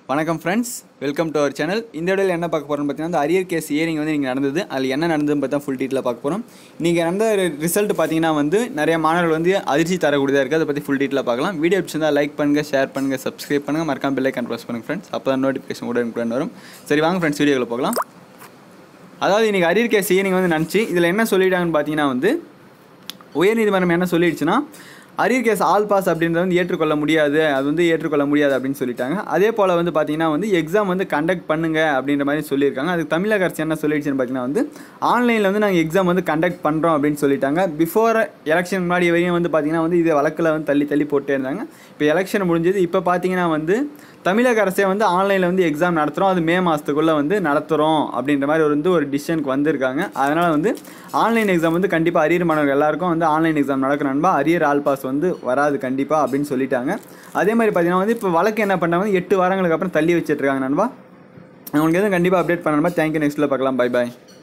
வணக்கம் friends, welcome to our channel. இந்த வீடியோவில் என்ன பார்க்க போகிறோம்னு பார்த்தீங்கன்னா, அந்த அரியர் கேஸ் ஹியரிங் வந்து நீங்கள் நடந்தது, அதில் என்ன நடந்ததுன்னு பார்த்தா ஃபுல் டீட்டெயிலாக பார்க்க போகிறோம். நீங்கள் நடந்த ரிசல்ட் பார்த்தீங்கன்னா வந்து நிறைய மாணவர்கள் வந்து அதிர்ச்சி தரக்கூடியதாக இருக்குது. அதை பற்றி ஃபுல் டீட்டெயிலாக பார்க்கலாம். வீடியோ பிடிச்சிருந்தால் லைக் பண்ணுங்கள், ஷேர் பண்ணுங்கள், சப்ஸ்கிரைப் பண்ணுங்கள், மறக்காம பெல் ஐகான் ப்ரெஸ் பண்ணுங்கள் ஃப்ரெண்ட்ஸ். அப்போ தான் நோட்டிஃபிகேஷன் உடனுக்குடன் வரும். சரி வாங்க ஃப்ரெண்ட்ஸ், வீடியோவில் போகலாம். அதாவது இன்றைக்கி அரியர் கேஸ் ஹியரிங் வந்து நினச்சி இதில் என்ன சொல்லிட்டாங்கன்னு பார்த்தீங்கன்னா வந்து, உயர்நீதிமன்றம் என்ன சொல்லிடுச்சுன்னா, அரியர் கேஸ் ஆல் பாஸ் அப்படின்றத வந்து ஏற்றுக்கொள்ள முடியாது, அது வந்து ஏற்றுக்கொள்ள முடியாது அப்படின்னு சொல்லிட்டாங்க. அதே போல் வந்து பார்த்திங்கன்னா வந்து எக்ஸாம் வந்து கண்டக்ட் பண்ணுங்க அப்படின்ற மாதிரி சொல்லியிருக்காங்க. அதுக்கு தமிழக அரசு என்ன சொல்லிடுச்சுன்னு பார்த்தீங்கன்னா வந்து, ஆன்லைனில் வந்து நாங்கள் எக்ஸாம் வந்து கண்டக்ட் பண்ணுறோம் அப்படின்னு சொல்லிட்டாங்க. பிஃபோர் எலெக்ஷன் முன்னாடி வரையும் வந்து பார்த்திங்கன்னா வந்து இது வழக்கில் வந்து தள்ளி போட்டே இருந்தாங்க. இப்போ எலெக்ஷன் முடிஞ்சது. இப்போ பார்த்தீங்கன்னா வந்து தமிழக அரசே வந்து ஆன்லைனில் வந்து எக்ஸாம் நடத்துகிறோம், அது மே மாதத்துக்குள்ளே வந்து நடத்துகிறோம் அப்படின்ற மாதிரி ஒரு டிசிஷனுக்கு வந்திருக்காங்க. அதனால் வந்து ஆன்லைன் எக்ஸாம் வந்து கண்டிப்பாக அரியர் மாணவர்கள் எல்லாருக்கும் வந்து ஆன்லைன் எக்ஸாம் நடக்கிற நண்பா, அரியர் ஆல் பாஸ் வந்து வராது கண்டிப்பாக அப்படின்னு சொல்லிட்டாங்க. அதே மாதிரி பார்த்தீங்கன்னா வந்து இப்போ வழக்கு என்ன பண்ணாங்க, 8 வாரங்களுக்கு அப்புறம் தள்ளி வச்சுட்ருக்காங்க நண்பா. உங்களுக்கு எதுவும் கண்டிப்பாக அப்டேட் பண்ணணுமா? தேங்க்யூ. நெக்ஸ்ட்டில் பார்க்கலாம். பை பாய்.